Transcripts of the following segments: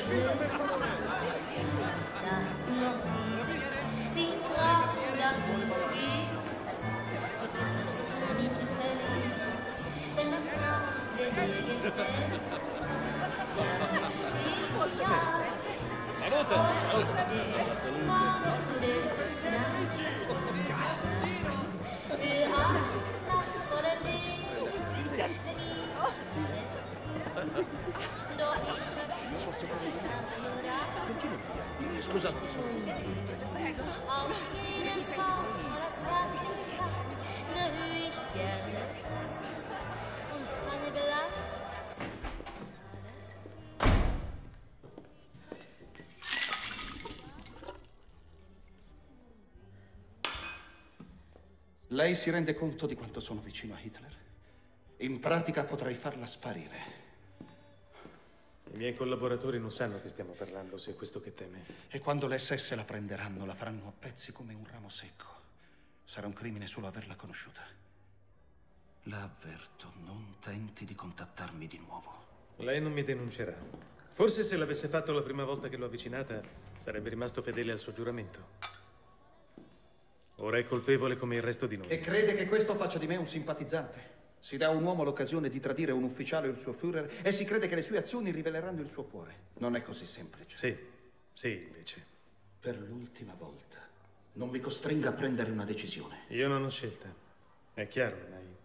Lei si rende conto di quanto sono vicino a Hitler? In pratica potrei farla sparire. I miei collaboratori non sanno che stiamo parlando, se è questo che teme. E quando le SS la prenderanno, la faranno a pezzi come un ramo secco. Sarà un crimine solo averla conosciuta. La avverto, non tenti di contattarmi di nuovo. Lei non mi denuncerà. Forse se l'avesse fatto la prima volta che l'ho avvicinata, sarebbe rimasto fedele al suo giuramento. Ora è colpevole come il resto di noi. E crede che questo faccia di me un simpatizzante? Si dà a un uomo l'occasione di tradire un ufficiale o il suo Führer e si crede che le sue azioni riveleranno il suo cuore. Non è così semplice. Sì, invece. Per l'ultima volta, non mi costringa a prendere una decisione. Io non ho scelta. È chiaro ormai.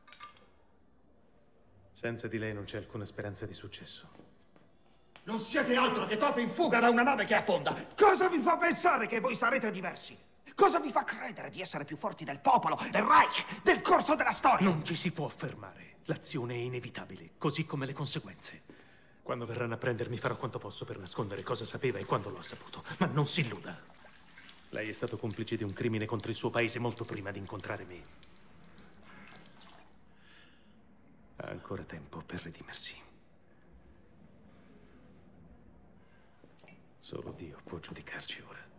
Senza di lei non c'è alcuna speranza di successo. Non siete altro che topi in fuga da una nave che affonda. Cosa vi fa pensare che voi sarete diversi? Cosa vi fa credere di essere più forti del popolo, del Reich, del corso della storia? Non ci si può fermare. L'azione è inevitabile, così come le conseguenze. Quando verranno a prendermi farò quanto posso per nascondere cosa sapeva e quando lo ha saputo. Ma non si illuda. Lei è stato complice di un crimine contro il suo paese molto prima di incontrare me. Ha ancora tempo per redimersi. Solo Dio può giudicarci ora.